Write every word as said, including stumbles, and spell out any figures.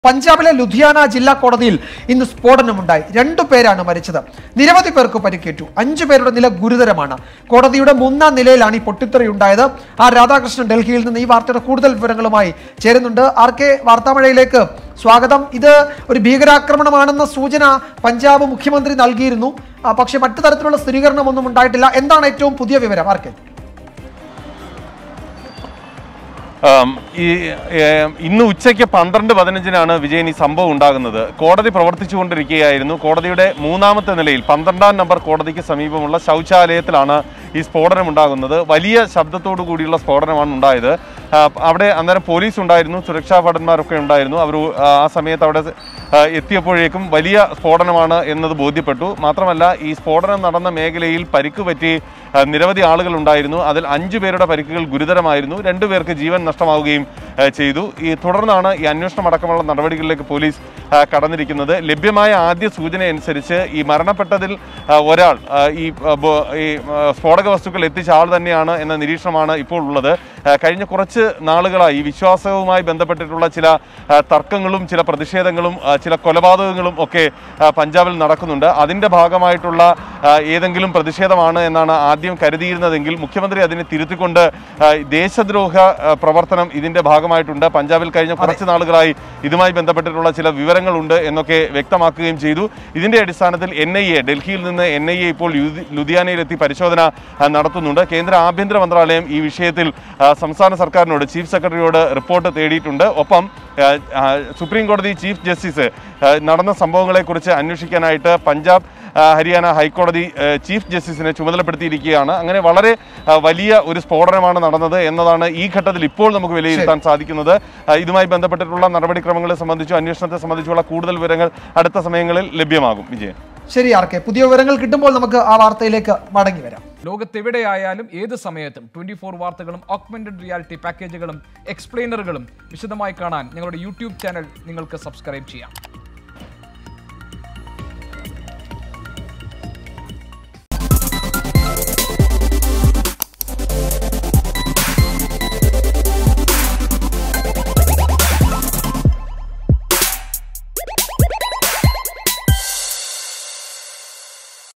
പഞ്ചാബിലെ ലുധിയാന ജില്ലാ കോടതിയിൽ ഇന്ന് സ്ഫോടനമുണ്ടായി. രണ്ടു പേരാണ് മരിച്ചത്. നിരവധി പേർക്ക് പരിക്കേറ്റു. അഞ്ചു പേരുടെ നില ഗുരുതരമാണ്. കോടതിയുടെ മൂന്നാം നിലയിലാണ് ഈ പൊട്ടിത്തെറിയുണ്ടായത്. ആർ രാധാകൃഷ്ണൻ ഡൽഹിയിൽ നിന്ന് ഈ വാർത്തയുടെ കൂടുതൽ വിവരങ്ങളുമായി ചേരുന്നുണ്ട്. ആർ കെ, വാർത്താമഴയിലേക്ക് സ്വാഗതം. ഇത് ഒരു ഭീകരാക്രമണമാണെന്ന സൂചന പഞ്ചാബ് മുഖ്യമന്ത്രി നൽകിയിരുന്നു. പക്ഷേ മറ്റു തരത്തിലുള്ള സ്ഥിരീകരണമൊന്നും ഉണ്ടായിട്ടില്ല. എന്താണ് ഏറ്റവും പുതിയ വിവരം ആർ കെ? ഈ ഇന്ന് ഉച്ചയ്ക്ക് പന്ത്രണ്ട് പതിനഞ്ചിനാണ് വിജയൻ ഈ സംഭവം ഉണ്ടാകുന്നത്. കോടതി പ്രവർത്തിച്ചുകൊണ്ടിരിക്കുകയായിരുന്നു. കോടതിയുടെ മൂന്നാമത്തെ നിലയിൽ പന്ത്രണ്ടാം നമ്പർ കോടതിക്ക് സമീപമുള്ള ശൗചാലയത്തിലാണ് ഈ സ്ഫോടനം ഉണ്ടാകുന്നത്. വലിയ ശബ്ദത്തോടു കൂടിയുള്ള സ്ഫോടനമാണ് ഉണ്ടായത്. അവിടെ അന്നേരം പോലീസ് ഉണ്ടായിരുന്നു, സുരക്ഷാ ഭടന്മാരൊക്കെ ഉണ്ടായിരുന്നു. അവർ ആ സമയത്ത് അവിടെ എത്തിയപ്പോഴേക്കും വലിയ സ്ഫോടനമാണ് എന്നത് ബോധ്യപ്പെട്ടു. മാത്രമല്ല, ഈ സ്ഫോടനം നടന്ന മേഖലയിൽ പരിക്ക് പറ്റി നിരവധി ആളുകൾ ഉണ്ടായിരുന്നു. അതിൽ അഞ്ചു പേരുടെ പരിക്കുകൾ ഗുരുതരമായിരുന്നു. രണ്ടു പേർക്ക് ജീവൻ നഷ്ടമാവുകയും ചെയ്തു. ഈ തുടർന്നാണ് ഈ അന്വേഷണം അടക്കമുള്ള നടപടികളിലേക്ക് പോലീസ് കടന്നിരിക്കുന്നത്. ലഭ്യമായ ആദ്യ സൂചന അനുസരിച്ച് ഈ മരണപ്പെട്ടതിൽ ഒരാൾ ഈ സ്ഫോടക വസ്തുക്കൾ എത്തിച്ച ആൾ തന്നെയാണ് എന്ന നിരീക്ഷണമാണ് ഇപ്പോൾ ഉള്ളത്. കഴിഞ്ഞ കുറച്ച് നാളുകളായി ഈ വിശ്വാസവുമായി ബന്ധപ്പെട്ടിട്ടുള്ള ചില തർക്കങ്ങളും ചില പ്രതിഷേധങ്ങളും ചില കൊലപാതകങ്ങളും ഒക്കെ പഞ്ചാബിൽ നടക്കുന്നുണ്ട്. അതിൻ്റെ ഭാഗമായിട്ടുള്ള ഏതെങ്കിലും പ്രതിഷേധമാണ് എന്നാണ് ആദ്യം കരുതിയിരുന്നതെങ്കിൽ മുഖ്യമന്ത്രി അതിനെ തിരുത്തിക്കൊണ്ട് ദേശദ്രോഹ പ്രവർത്തനം ഇതിൻ്റെ ഭാഗമായിട്ടുണ്ട്, പഞ്ചാബിൽ കഴിഞ്ഞ കുറച്ച് നാളുകളായി ഇതുമായി ബന്ധപ്പെട്ടിട്ടുള്ള ചില വിവരങ്ങളുണ്ട് എന്നൊക്കെ വ്യക്തമാക്കുകയും ചെയ്തു. ഇതിൻ്റെ അടിസ്ഥാനത്തിൽ എൻ ഐ എ ഡൽഹിയിൽ നിന്ന് എൻ ഐ എ ഇപ്പോൾ ലുധിയാനയിലെത്തി പരിശോധന നടത്തുന്നുണ്ട്. കേന്ദ്ര ആഭ്യന്തര മന്ത്രാലയം ഈ വിഷയത്തിൽ സംസ്ഥാന സർക്കാരിനോട്, ചീഫ് സെക്രട്ടറിയോട് റിപ്പോർട്ട് തേടിയിട്ടുണ്ട്. ഒപ്പം സുപ്രീം കോടതി ചീഫ് ജസ്റ്റിസ് നടന്ന സംഭവങ്ങളെക്കുറിച്ച് അന്വേഷിക്കാനായിട്ട് പഞ്ചാബ് ഹരിയാന ഹൈക്കോടതി ചീഫ് ജസ്റ്റിസിനെ ചുമതലപ്പെടുത്തിയിരിക്കുകയാണ്. അങ്ങനെ വളരെ വലിയ ഒരു സ്ഫോടനമാണ് നടന്നത് എന്നതാണ് ഈ ഘട്ടത്തിൽ ഇപ്പോൾ നമുക്ക് വിലയിരുത്താൻ സാധിക്കുന്നത്. ഇതുമായി ബന്ധപ്പെട്ടിട്ടുള്ള നടപടിക്രമങ്ങളെ സംബന്ധിച്ചോ അന്വേഷണത്തെ സംബന്ധിച്ചുള്ള കൂടുതൽ വിവരങ്ങൾ അടുത്ത സമയങ്ങളിൽ ലഭ്യമാകും. വിജയൻ, ശരി ആർ കെ. പുതിയ വിവരങ്ങൾ കിട്ടുമ്പോൾ നമുക്ക് ആ വാർത്തയിലേക്ക് മടങ്ങി വരാം. ലോകത്തെവിടെയായാലും ഏത് സമയത്തും ട്വന്റി ഫോർ വാർത്തകളും ഓഗ്മെന്റഡ് റിയാലിറ്റി പാക്കേജുകളും എക്സ്പ്ലെയിനറുകളും വിശദമായി കാണാൻ ഞങ്ങളുടെ യൂട്യൂബ് ചാനൽ നിങ്ങൾക്ക് സബ്സ്ക്രൈബ് ചെയ്യാം.